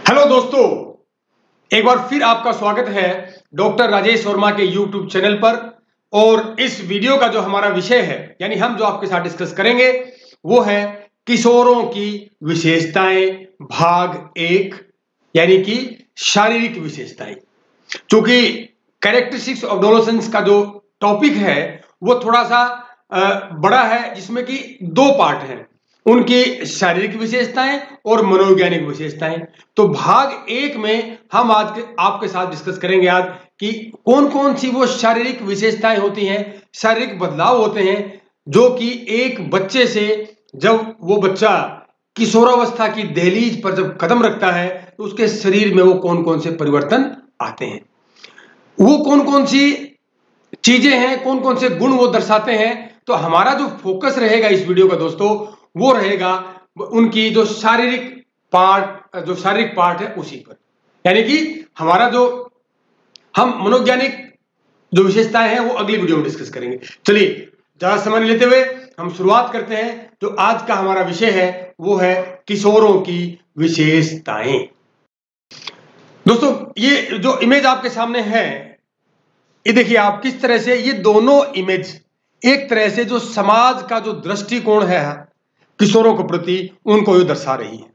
Hello दोस्तों, एक बार फिर आपका स्वागत है डॉक्टर राजेश वर्मा के यूट्यूब चैनल पर। और इस वीडियो का जो हमारा विषय है, यानी हम जो आपके साथ डिस्कस करेंगे, वो है किशोरों की विशेषताएं भाग एक, यानी कि शारीरिक विशेषताएं। क्योंकि कैरेक्टरिस्टिक्स ऑफ एडोलेसेंस का जो टॉपिक है वो थोड़ा सा बड़ा है, जिसमें कि दो पार्ट हैं, उनकी शारीरिक विशेषताएं और मनोवैज्ञानिक विशेषताएं। तो भाग एक में हम आज आपके साथ डिस्कस करेंगे आज कि कौन कौन सी वो शारीरिक विशेषताएं होती हैं, शारीरिक बदलाव होते हैं, जो कि एक बच्चे से जब वो बच्चा किशोरावस्था की दहलीज पर जब कदम रखता है तो उसके शरीर में वो कौन कौन से परिवर्तन आते हैं, वो कौन कौन सी चीजें हैं, कौन कौन से गुण वो दर्शाते हैं। तो हमारा जो फोकस रहेगा इस वीडियो का दोस्तों, वो रहेगा उनकी जो शारीरिक पार्ट है उसी पर। यानी कि हमारा जो हम मनोवैज्ञानिक जो विशेषताएं हैं वो अगली वीडियो में डिस्कस करेंगे। चलिए ज्यादा समय लेते हुए हम शुरुआत करते हैं। जो आज का हमारा विषय है वो है किशोरों की विशेषताएं। दोस्तों, ये जो इमेज आपके सामने है, ये देखिए आप किस तरह से ये दोनों इमेज एक तरह से जो समाज का जो दृष्टिकोण है किशोरों के प्रति, उनको ये दर्शा रही है।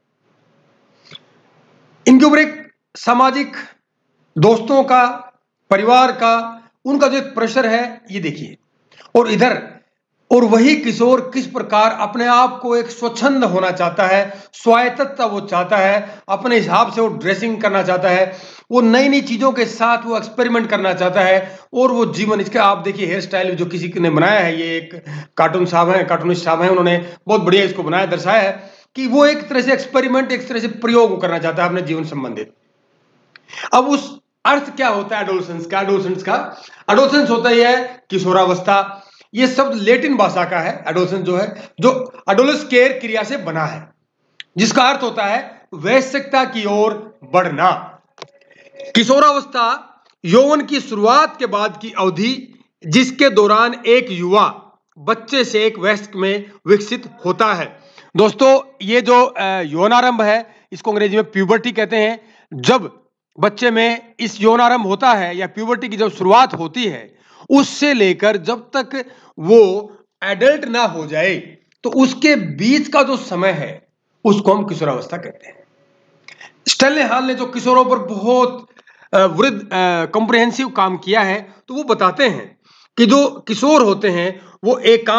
इनके ऊपर एक सामाजिक, दोस्तों का, परिवार का, उनका जो एक प्रेशर है ये देखिए। और इधर और वही किशोर किस प्रकार अपने आप को एक स्वच्छंद होना चाहता है, स्वायत्तता वो चाहता है, अपने हिसाब से वो ड्रेसिंग करना चाहता है, वो नई नई चीजों के साथ वो एक्सपेरिमेंट करना चाहता है। और वो जीवन, इसके आप देखिए हेयर स्टाइल जो किसी ने बनाया है, ये एक कार्टूनिस्ट साहब हैं, उन्होंने बहुत बढ़िया इसको बनाया, दर्शाया है कि वो एक तरह से एक्सपेरिमेंट, एक तरह से प्रयोग करना चाहता है अपने जीवन संबंधित। अब उस अर्थ क्या होता है एडोलेसेंस का? एडोलेसेंस होता ही है किशोरावस्था। ये शब्द लेटिन भाषा का है, एडोलेसेंस जो है, जो एडोलस केयर क्रिया से बना है, जिसका अर्थ होता है वयस्कता की ओर बढ़ना। किशोरावस्था यौवन की शुरुआत के बाद की अवधि, जिसके दौरान एक युवा बच्चे से एक वयस्क में विकसित होता है। दोस्तों, ये जो यौनारंभ है, इसको अंग्रेजी में प्यूबर्टी कहते हैं। जब बच्चे में इस यौनारंभ होता है या प्यूबर्टी की जब शुरुआत होती है, उससे लेकर जब तक वो एडल्ट ना हो जाए, तो उसके बीच का जो समय है उसको हम किशोरावस्था कहते हैं। स्टेनले हॉल ने जो किशोरों पर बहुत वृद्ध कॉम्प्रिहेंसिव काम किया है, तो वो बताते हैं कि जो किशोर होते हैं वो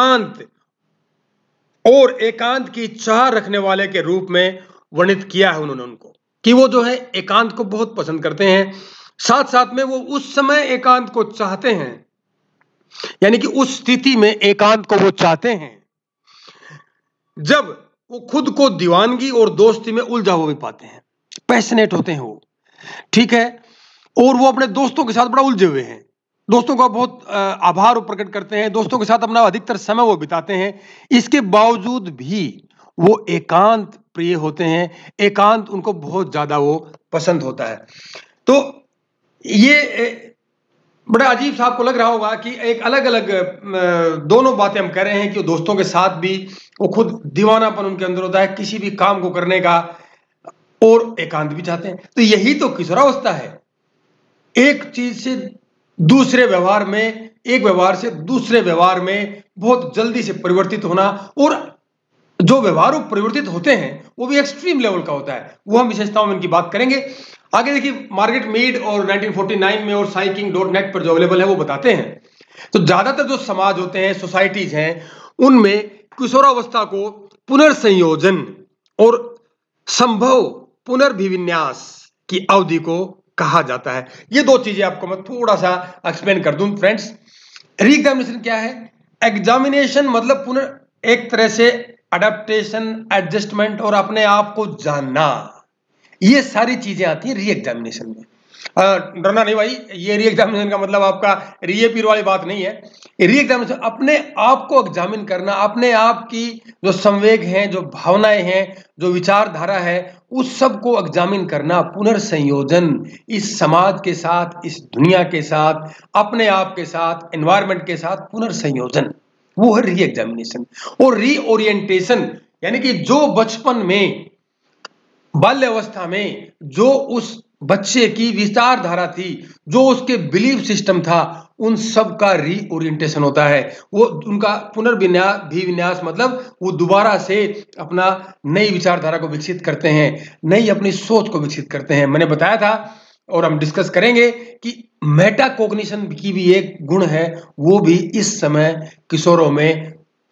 एकांत की चाह रखने वाले के रूप में वर्णित किया है उन्होंने उनको, कि वो जो है एकांत को बहुत पसंद करते हैं, साथ साथ में वो उस समय एकांत को चाहते हैं, यानी कि उस स्थिति में एकांत को वो चाहते हैं जब वो खुद को दीवानगी और दोस्ती में उलझा हुआ भी पाते हैं, पैशनेट होते हैं वो, ठीक है, और वो अपने दोस्तों के साथ बड़ा उलझे हुए हैं, दोस्तों का बहुत आभार प्रकट करते हैं, दोस्तों के साथ अपना अधिकतर समय वो बिताते हैं। इसके बावजूद भी वो एकांत प्रिय होते हैं, एकांत उनको बहुत ज्यादा वो पसंद होता है। तो ये बड़ा अजीब सा आपको लग रहा होगा कि एक अलग अलग दोनों बातें हम कह रहे हैं कि दोस्तों के साथ भी वो खुद दीवानापन उनके अंदर होता है किसी भी काम को करने का, और एकांत भी चाहते हैं। तो यही तो किशोरावस्था है, एक चीज से दूसरे व्यवहार में, एक व्यवहार से दूसरे व्यवहार में बहुत जल्दी से परिवर्तित होना, और जो व्यवहार परिवर्तित होते हैं वो भी एक्सट्रीम लेवल का होता है। वो हम विशेषताओं में इनकी बात करेंगे आगे। देखिए, मार्गरेट मीड और 1949 में और साइकिंग.नेट पर जो अवेलेबल है वो बताते हैं, तो ज्यादातर जो समाज होते हैं, सोसाइटीज हैं, उनमें किशोरावस्था को पुनर्संयोजन और संभव पुनर्भिविन्यास की अवधि को कहा जाता है। ये दो चीजें आपको मैं थोड़ा सा एक्सप्लेन कर दूं फ्रेंड्स। रीएग्जामिनेशन क्या है? एग्जामिनेशन मतलब एक तरह से अडेप्टेशन, एडजस्टमेंट और अपने आप को जानना, ये सारी चीजें आती हैं री एग्जामिनेशन में। डरना नहीं भाई, ये री एग्जामिनेशन का मतलब आपका री पीर वाली बात नहीं है। री एग्जामिनेशन अपने आप को एग्जामिन करना, अपने आप की जो संवेग हैं, जो भावनाएं हैं, जो विचारधारा है, उस सब को एग्जामिन करना, पुनर्संयोजन इस समाज के साथ, इस दुनिया के साथ, अपने आप के साथ, एनवायरमेंट के साथ पुनर्संयोजन, वो है री एग्जामिनेशन। और रीओरिएंटेशन, यानी कि जो बचपन में बाल्यावस्था में जो उस बच्चे की विचारधारा थी, जो उसके बिलीफ सिस्टम था, उन सब का रीओरिएंटेशन होता है। वो उनका विन्यास मतलब वो दोबारा से अपना नई विचारधारा को विकसित करते हैं, नई अपनी सोच को विकसित करते हैं। मैंने बताया था और हम डिस्कस करेंगे कि मेटाकॉग्निशन की भी एक गुण है, वो भी इस समय किशोरों में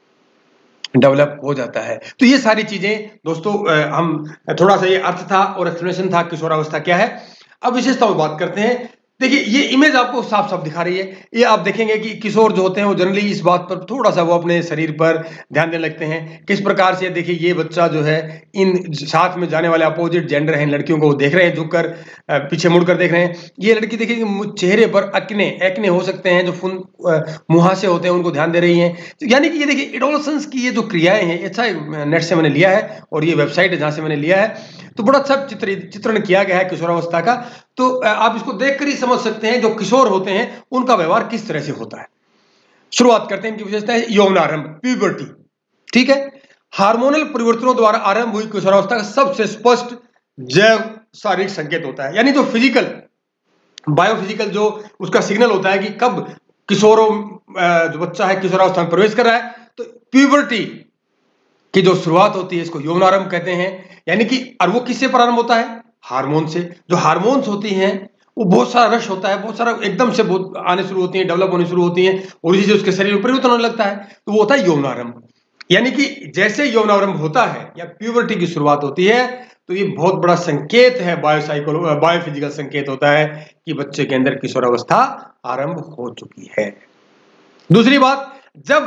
डेवलप हो जाता है। तो ये सारी चीजें दोस्तों, हम थोड़ा सा ये अर्थ था और एक्सप्लेनेशन था किशोरावस्था क्या है। अब विशेषता में बात करते हैं। देखिए ये इमेज आपको साफ साफ दिखा रही है। ये आप देखेंगे कि किशोर जो होते हैं वो जनरली इस बात पर थोड़ा सा वो अपने शरीर पर ध्यान देने लगते हैं। किस प्रकार से, देखिए ये बच्चा जो है इन साथ में जाने वाले अपोजिट जेंडर हैं लड़कियों को देख रहे हैं, झुककर पीछे मुड़कर देख रहे हैं। ये लड़की देखिए चेहरे पर एक्ने हो सकते हैं, जो मुहासे होते हैं उनको ध्यान दे रही हैं। तो यानी कि ये देखिए एडोलसेंस की ये जो क्रियाएं हैं, अच्छा नेट से मैंने लिया है और ये वेबसाइट है जहां से मैंने लिया है, तो बड़ा अच्छा चित्रण किया गया है किशोरावस्था का। तो आप इसको देखकर ही समझ सकते हैं जो किशोर होते हैं उनका व्यवहार किस तरह से होता है। शुरुआत करते हैं, इनकी विशेषता है यौवनारंभ, प्यूबर्टी। ठीक है, हार्मोनल परिवर्तनों द्वारा आरंभ हुई किशोरावस्था का सबसे स्पष्ट जैव शारीरिक संकेत होता है। यानी जो फिजिकल बायोफिजिकल जो उसका सिग्नल होता है कि कब किशोरों जो बच्चा है किशोरावस्था में प्रवेश कर रहा है, तो प्यूबर्टी की जो शुरुआत होती है इसको यौवनारंभ कहते हैं। यानी कि और वो किससे प्रारंभ होता है? हार्मोन से। जो हार्मोन्स होती हैं वो बहुत सारा रश होता है, बहुत सारा एकदम से बहुत आने शुरू होती है, डेवलप होने शुरू होती हैं और इसी से उसके शरीर में परिवर्तन होने लगता है, तो वो होता है यौवनारंभ। यानी कि जैसे यौवनारंभ होता है या प्यूबर्टी की शुरुआत होती है, तो ये बहुत बड़ा संकेत है, बायोफिजिकल संकेत होता है कि बच्चे के अंदर किशोरावस्था आरंभ हो चुकी है। दूसरी बात, जब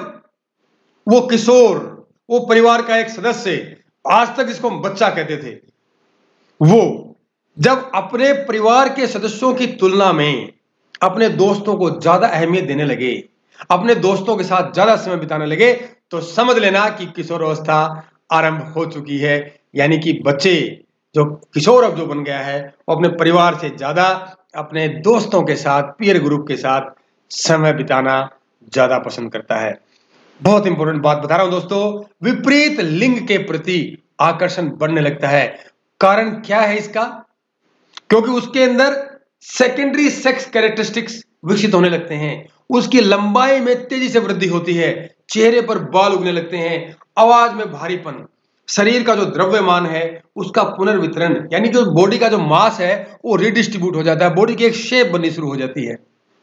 वो किशोर, वो परिवार का एक सदस्य, आज तक जिसको हम बच्चा कहते थे, वो जब अपने परिवार के सदस्यों की तुलना में अपने दोस्तों को ज्यादा अहमियत देने लगे, अपने दोस्तों के साथ ज्यादा समय बिताने लगे, तो समझ लेना कि किशोरावस्था आरंभ हो चुकी है। यानी कि बच्चे जो किशोर अब जो बन गया है वो अपने परिवार से ज्यादा अपने दोस्तों के साथ, पीयर ग्रुप के साथ समय बिताना ज्यादा पसंद करता है। बहुत इंपॉर्टेंट बात बता रहा हूं दोस्तों, विपरीत लिंग के प्रति आकर्षण बढ़ने लगता है। कारण क्या है इसका? क्योंकि उसके अंदर सेकेंडरी सेक्स कैरेक्टरिस्टिक्स विकसित होने लगते हैं, उसकी लंबाई में तेजी से वृद्धि होती है, चेहरे पर बाल उगने लगते हैं, आवाज में भारीपन, शरीर का जो द्रव्यमान है उसका पुनर्वितरण, यानी जो बॉडी का जो मास है वो रिडिस्ट्रीब्यूट हो जाता है, बॉडी की एक शेप बननी शुरू हो जाती है।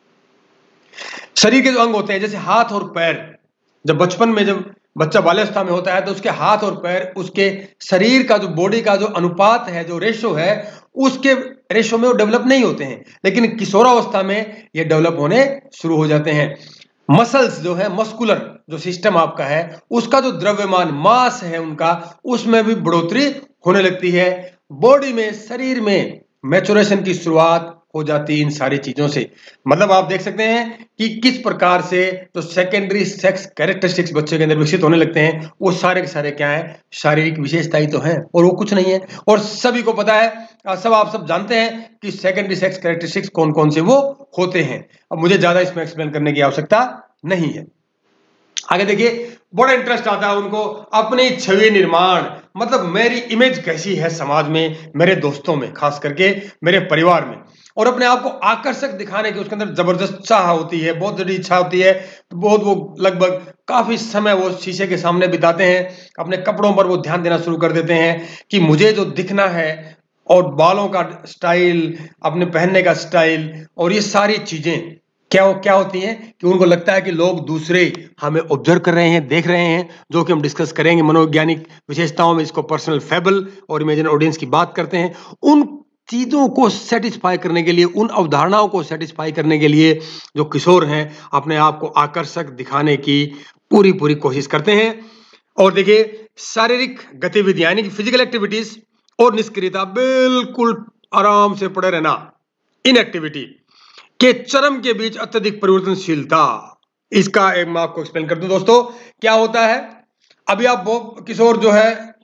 शरीर के जो अंग होते हैं जैसे हाथ और पैर, जब बचपन में जब बच्चा बाल्यावस्था में होता है तो उसके हाथ और पैर, उसके शरीर का जो बॉडी का जो अनुपात है, जो रेशो है, उसके रेशो में वो डेवलप नहीं होते हैं, लेकिन किशोरावस्था में ये डेवलप होने शुरू हो जाते हैं। मसल्स जो है, मस्कुलर जो सिस्टम आपका है, उसका जो द्रव्यमान मास है उनका, उसमें भी बढ़ोतरी होने लगती है। बॉडी में, शरीर में मैचुरेशन की शुरुआत हो जाती है इन सारी चीजों से। मतलब आप देख सकते हैं कि किस प्रकार से जो सेकेंडरी सेक्स कैरेक्टरिस्टिक्स बच्चे के अंदर विकसित होने लगते हैं, वो सारे के सारे क्या है? शारीरिक विशेषता ही तो है और वो कुछ नहीं है। और सभी को पता है, आप सब जानते हैं कि सेकेंडरी सेक्स कैरेक्टरिस्टिक्स कौन कौन से वो होते हैं। अब मुझे ज्यादा इसमें एक्सप्लेन करने की आवश्यकता नहीं है। आगे देखिए, बड़ा इंटरेस्ट आता है उनको अपनी छवि निर्माण, मतलब मेरी इमेज कैसी है समाज में, मेरे दोस्तों में, खास करके मेरे परिवार में, और अपने आप को आकर्षक दिखाने की उसके अंदर जबरदस्त चाह होती है, बहुत जल्दी इच्छा होती है। बहुत वो लगभग काफी समय वो शीशे के सामने बिताते हैं, अपने कपड़ों पर वो ध्यान देना शुरू कर देते हैं कि मुझे जो दिखना है, और बालों का स्टाइल, अपने पहनने का स्टाइल, और ये सारी चीजें क्या होती हैं कि उनको लगता है कि लोग दूसरे हमें ऑब्जर्व कर रहे हैं, देख रहे हैं, जो कि हम डिस्कस करेंगे मनोवैज्ञानिक विशेषताओं में। इसको पर्सनल फेबल और इमेजिन ऑडियंस की बात करते हैं। उन चीजों को सेटिस्फाई करने के लिए, उन अवधारणाओं को सेटिस्फाई करने के लिए जो किशोर हैं अपने आप को आकर्षक दिखाने की पूरी पूरी कोशिश करते हैं। और देखिए, शारीरिक गतिविधियां यानी कि फिजिकल एक्टिविटीज और निष्क्रियता, बिल्कुल आराम से पड़े रहना, इनएक्टिविटी के चरम के बीच अत्यधिक परिवर्तनशीलता। इसका एक मैं आपको एक्सप्लेन कर दूं दोस्तों, क्या होता है। अभी आप किशोर जो है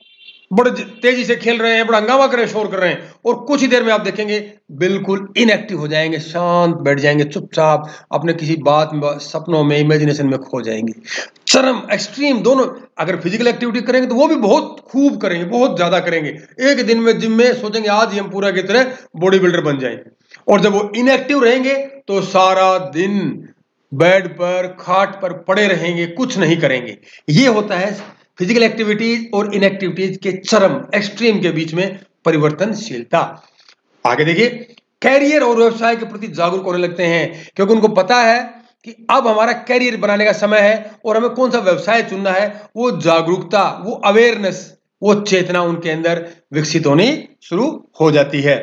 बड़े तेजी से खेल रहे हैं, बड़ा हंगामा कर रहे हैं, शोर कर रहे हैं, और कुछ ही देर में आप देखेंगे बिल्कुल इनएक्टिव हो जाएंगे, शांत बैठ जाएंगे, चुपचाप अपने किसी बात में, सपनों में, इमेजिनेशन में खो जाएंगे। चरम एक्सट्रीम दोनों। अगर फिजिकल एक्टिविटी करेंगे तो वो भी बहुत खूब करेंगे, बहुत ज्यादा करेंगे। एक दिन में जिम में सोचेंगे आज ही हम पूरा की तरह बॉडी बिल्डर बन जाएंगे, और जब वो इनएक्टिव रहेंगे तो सारा दिन बेड पर, खाट पर पड़े रहेंगे, कुछ नहीं करेंगे। ये होता है फिजिकल एक्टिविटीज और इनएक्टिविटीज के चरम एक्सट्रीम के बीच में परिवर्तनशीलता। आगे देखिए, कैरियर और व्यवसाय के प्रति जागरूक होने लगते हैं, क्योंकि उनको पता है कि अब हमारा कैरियर बनाने का समय है और हमें कौन सा व्यवसाय चुनना है। वो जागरूकता, वो अवेयरनेस, वो चेतना उनके अंदर विकसित होनी शुरू हो जाती है।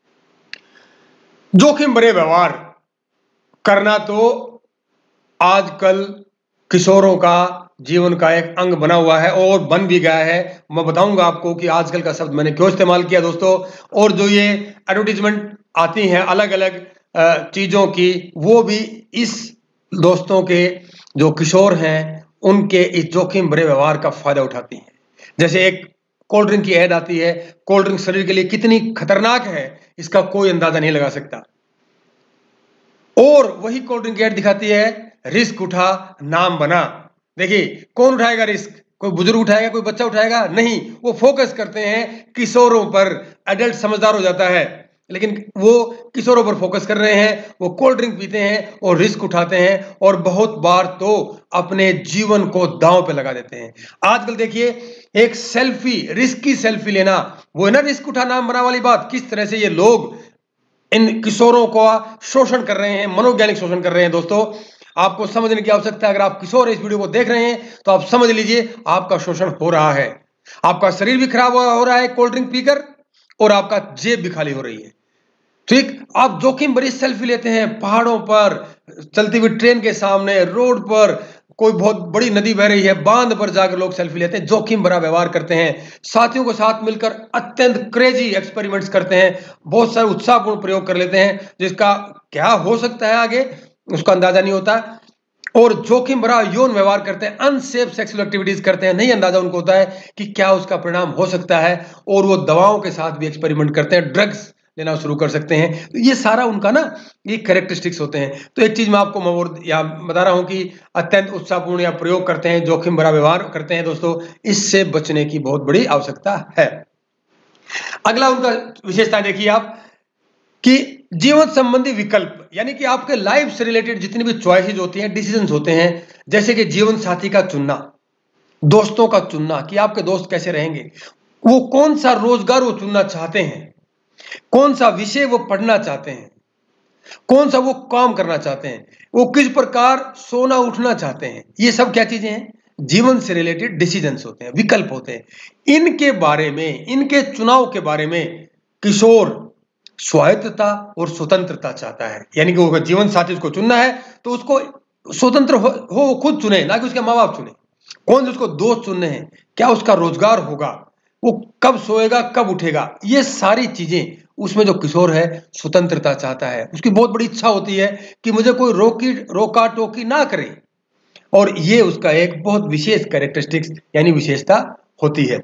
जोखिम भरे व्यवहार करना तो आजकल किशोरों का जीवन का एक अंग बना हुआ है और बन भी गया है। मैं बताऊंगा आपको कि आजकल का शब्द मैंने क्यों इस्तेमाल किया दोस्तों। और जो ये एडवर्टीजमेंट आती हैं अलग अलग चीजों की, वो भी इस दोस्तों के जो किशोर हैं उनके इस जोखिम भरे व्यवहार का फायदा उठाती हैं। जैसे एक कोल्ड ड्रिंक की ऐड आती है, कोल्ड ड्रिंक शरीर के लिए कितनी खतरनाक है इसका कोई अंदाजा नहीं लगा सकता, और वही कोल्ड ड्रिंक की ऐड दिखाती है रिस्क उठा नाम बना। देखिए कौन उठाएगा रिस्क? कोई बुजुर्ग उठाएगा, कोई बच्चा उठाएगा? नहीं, वो फोकस करते हैं किशोरों पर। एडल्ट समझदार हो जाता है, लेकिन वो किशोरों पर फोकस कर रहे हैं। वो कोल्ड ड्रिंक पीते हैं और रिस्क उठाते हैं, और बहुत बार तो अपने जीवन को दांव पे लगा देते हैं। आजकल देखिए एक सेल्फी, रिस्की सेल्फी लेना, वो है ना रिस्क उठा नाम बना वाली बात। किस तरह से ये लोग इन किशोरों का शोषण कर रहे हैं, मनोवैज्ञानिक शोषण कर रहे हैं। दोस्तों आपको समझने की आवश्यकता है, अगर आप किशोर इस वीडियो को देख रहे हैं तो आप समझ लीजिए आपका शोषण हो रहा है। आपका शरीर भी खराब हो रहा है कोल्ड ड्रिंक पीकर, और आपका जेब भी खाली हो रही है। ठीक, आप जोखिम भरी सेल्फी लेते हैं पहाड़ों पर, चलती हुई ट्रेन के सामने, रोड पर, कोई बहुत बड़ी नदी बह रही है, बांध पर जाकर लोग सेल्फी लेते हैं, जोखिम भरा व्यवहार करते हैं। साथियों के साथ मिलकर अत्यंत क्रेजी एक्सपेरिमेंट्स करते हैं, बहुत सारे उत्साहपूर्ण प्रयोग कर लेते हैं, जिसका क्या हो सकता है आगे उसका अंदाजा नहीं होता। और जोखिम भरा यौन व्यवहार करते हैं, अनसेफ सेक्सुअल एक्टिविटीज करते हैं, नहीं अंदाजा उनको होता है कि क्या उसका परिणाम हो सकता है। और वो दवाओं के साथ भी एक्सपेरिमेंट करते हैं, ड्रग्स लेना शुरू कर सकते हैं। तो ये सारा उनका ना ये कैरेक्टरिस्टिक्स होते हैं। तो एक चीज मैं आपको या बता रहा हूं कि अत्यंत उत्साहपूर्ण या प्रयोग करते हैं, जोखिम भरा व्यवहार करते हैं दोस्तों, इससे बचने की बहुत बड़ी आवश्यकता है। अगला उनका विशेषता देखिए आप, कि जीवन संबंधी विकल्प, यानी कि आपके लाइफ से रिलेटेड जितनी भी चॉइसेस होती हैं, डिसीजंस होते हैं, जैसे कि जीवन साथी का चुनना, दोस्तों का चुनना, कि आपके दोस्त कैसे रहेंगे, वो कौन सा रोजगार वो चुनना चाहते हैं, कौन सा विषय वो पढ़ना चाहते हैं, कौन सा वो काम करना चाहते हैं, वो किस प्रकार सोना उठना चाहते हैं, ये सब क्या चीजें हैं? जीवन से रिलेटेड डिसीजंस होते हैं, विकल्प होते हैं। इनके बारे में, इनके चुनाव के बारे में किशोर स्वायत्तता और स्वतंत्रता चाहता है। यानी कि वो जीवन साथी उसको चुनना है तो उसको स्वतंत्र हो वो खुद चुने, ना कि उसके माँ बाप चुने। कौन से उसको दोस्त चुनने हैं, क्या उसका रोजगार होगा, वो कब सोएगा, कब उठेगा, ये सारी चीजें उसमें जो किशोर है स्वतंत्रता चाहता है। उसकी बहुत बड़ी इच्छा होती है कि मुझे कोई रोका टोकी ना करे, और ये उसका एक बहुत विशेष कैरेक्टरिस्टिक्स यानी विशेषता होती है।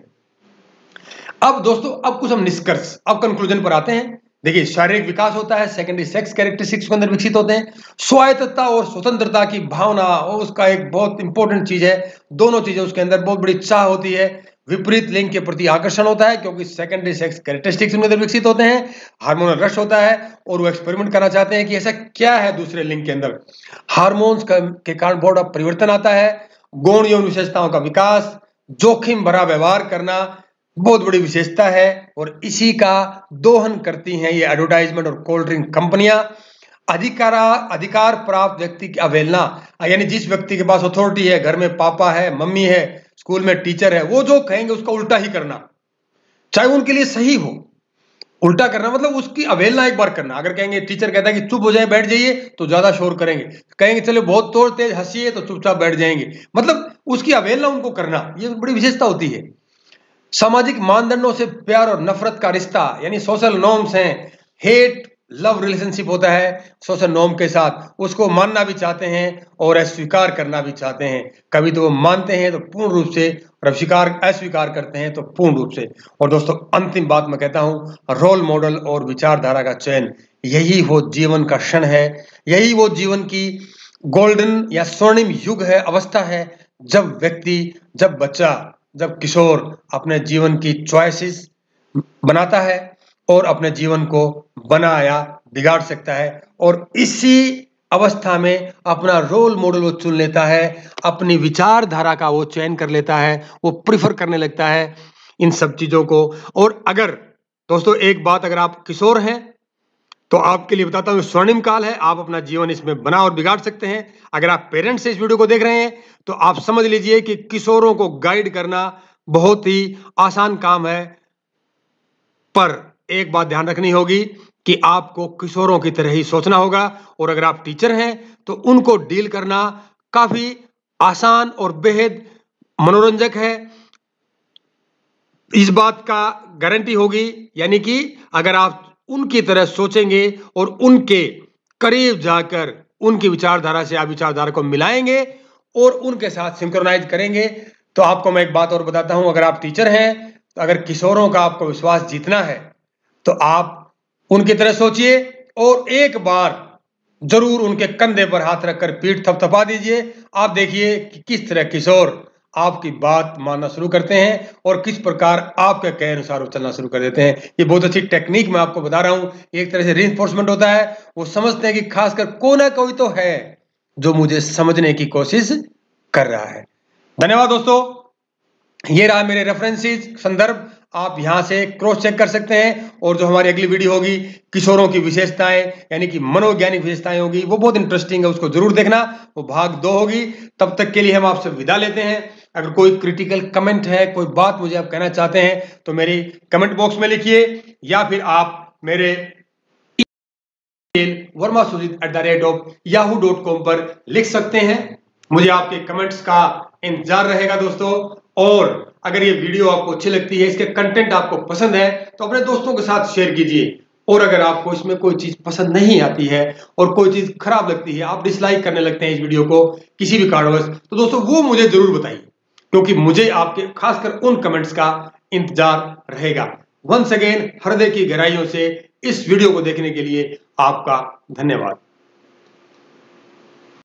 अब दोस्तों अब कुछ हम निष्कर्ष, अब कंक्लूजन पर आते हैं। देखिए शारीरिक विकास होता है, सेकेंडरी सेक्स कैरेक्टरिस्टिक्स के अंदर विकसित होते हैं, स्वायत्तता और स्वतंत्रता की भावना और उसका एक बहुत इंपॉर्टेंट चीज है। दोनों चीजें उसके अंदर बहुत बड़ी इच्छा होती है। विपरीत लिंग के प्रति आकर्षण होता है, क्योंकि सेकेंडरी सेक्स कैरेक्टरिस्टिक्स उनके अंदर विकसित होते हैं। हार्मोनल रश होता है, और वो एक्सपेरिमेंट करना चाहते हैं कि ऐसा क्या है दूसरे लिंग के अंदर। हार्मोन्स के कारण बहुत बड़ा परिवर्तन आता है। गौण यौन विशेषताओं का विकास, जोखिम भरा व्यवहार करना बहुत बड़ी विशेषता है, और इसी का दोहन करती हैं ये एडवर्टाइजमेंट और कोल्ड ड्रिंक कंपनियां। अधिकार प्राप्त व्यक्ति की अवहेलना, यानी जिस व्यक्ति के पास अथॉरिटी है, घर में पापा है, मम्मी है, स्कूल में टीचर है, वो जो कहेंगे उसका उल्टा ही करना, चाहे उनके लिए सही हो। उल्टा करना मतलब उसकी अवहेलना एक बार करना। अगर कहेंगे, टीचर कहता है कि चुप हो जाए, बैठ जाइए, तो ज्यादा शोर करेंगे। कहेंगे चलो बहुत तोड़ तेज हंसिए, तो चुपचाप बैठ जाएंगे। मतलब उसकी अवहेलना उनको करना, ये बड़ी विशेषता होती है। सामाजिक मानदंडों से प्यार और नफरत का रिश्ता, यानी सोशल नॉर्म्स हैं, हेट लव रिलेशनशिप होता है सोशल नॉर्म के साथ, उसको मानना भी चाहते हैं और अस्वीकार करना भी चाहते हैं। कभी तो वो मानते हैं तो पूर्ण रूप से और अस्वीकार करते हैं तो पूर्ण रूप से। और दोस्तों अंतिम बात मैं कहता हूं, रोल मॉडल और विचारधारा का चयन यही वो जीवन का क्षण है, यही वो जीवन की गोल्डन या स्वर्णिम युग है, अवस्था है, जब व्यक्ति, जब बच्चा, जब किशोर अपने जीवन की चॉइसेस बनाता है और अपने जीवन को बना या बिगाड़ सकता है। और इसी अवस्था में अपना रोल मॉडल वो चुन लेता है, अपनी विचारधारा का वो चयन कर लेता है, वो प्रिफर करने लगता है इन सब चीजों को। और अगर दोस्तों एक बात, अगर आप किशोर हैं तो आपके लिए बताता हूं, स्वर्णिम काल है, आप अपना जीवन इसमें बना और बिगाड़ सकते हैं। अगर आप पेरेंट्स से इस वीडियो को देख रहे हैं तो आप समझ लीजिए कि किशोरों को गाइड करना बहुत ही आसान काम है, पर एक बात ध्यान रखनी होगी कि आपको किशोरों की तरह ही सोचना होगा। और अगर आप टीचर हैं तो उनको डील करना काफी आसान और बेहद मनोरंजक है, इस बात का गारंटी होगी। यानी कि अगर आप उनकी तरह सोचेंगे और उनके करीब जाकर उनकी विचारधारा से आप विचारधारा को मिलाएंगे और उनके साथ सिंक्रोनाइज करेंगे, तो आपको मैं एक बात और बताता हूं, अगर आप टीचर हैं तो अगर किशोरों का आपको विश्वास जीतना है तो आप उनकी तरह सोचिए और एक बार जरूर उनके कंधे पर हाथ रखकर पीठ थपथपा दीजिए। आप देखिए कि किस तरह किशोर आपकी बात मानना शुरू करते हैं और किस प्रकार आपके कहे अनुसार वो चलना शुरू कर देते हैं। ये बहुत अच्छी टेक्निक मैं आपको बता रहा हूं, एक तरह से रीइंफोर्समेंट होता है। वो समझते हैं कि खासकर कोई ना कोई तो है जो मुझे समझने की कोशिश कर रहा है। धन्यवाद दोस्तों, ये रहा मेरे रेफरेंसेस, संदर्भ, आप यहां से क्रॉस चेक कर सकते हैं। और जो हमारी अगली वीडियो होगी किशोरों की विशेषताएं यानी कि मनोवैज्ञानिक विशेषताएं होगी, वो बहुत इंटरेस्टिंग है, उसको जरूर देखना, वो भाग 2 होगी। तब तक के लिए हम आपसे विदा लेते हैं। अगर कोई क्रिटिकल कमेंट है, कोई बात मुझे आप कहना चाहते हैं तो मेरी कमेंट बॉक्स में लिखिए, या फिर आप मेरे vermasujit@yahoo.com पर लिख सकते हैं। मुझे आपके कमेंट्स का इंतजार रहेगा दोस्तों। और अगर ये वीडियो आपको अच्छी लगती है, इसके कंटेंट आपको पसंद है, तो अपने दोस्तों के साथ शेयर कीजिए। और अगर आपको इसमें कोई चीज पसंद नहीं आती है और कोई चीज खराब लगती है, आप डिसलाइक करने लगते हैं इस वीडियो को किसी भी कारणवश, तो दोस्तों वो मुझे जरूर बताइए, क्योंकि मुझे आपके खासकर उन कमेंट्स का इंतजार रहेगा। वंस अगेन हृदय की गहराइयों से इस वीडियो को देखने के लिए आपका धन्यवाद।